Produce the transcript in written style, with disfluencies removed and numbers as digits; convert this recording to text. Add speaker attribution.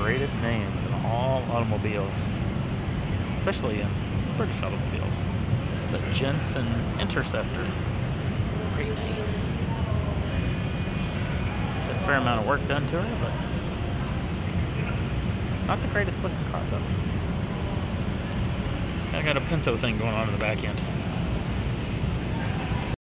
Speaker 1: greatest names in all automobiles, especially in British automobiles. It's a Jensen Interceptor. Great name. There's a fair amount of work done to her, but not the greatest looking car though. It's kind of got a Pinto thing going on in the back end.